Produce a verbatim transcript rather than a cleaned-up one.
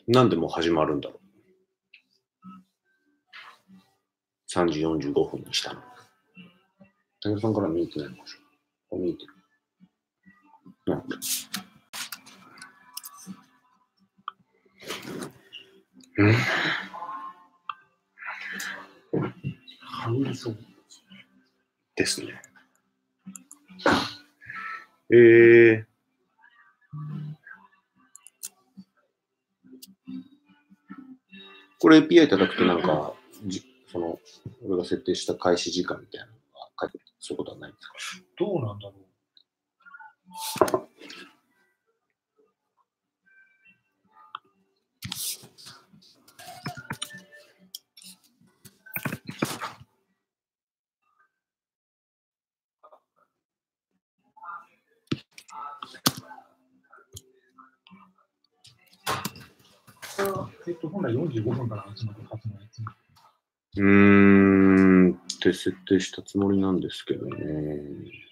なんでもう始まるんだろう。さんじよんじゅうごふんにしたの。武田さんから見えてないのかしら。見えてる。なんで。うん。半蔵ですね。えー。これ エーピーアイ 叩くとなんか、じその、俺が設定した開始時間みたいなのが書いてある。そういうことはないんですか？ どうなんだろう。えっと、本来よんじゅうごふんから始まるはずのやつ。 うーんって設定したつもりなんですけどね。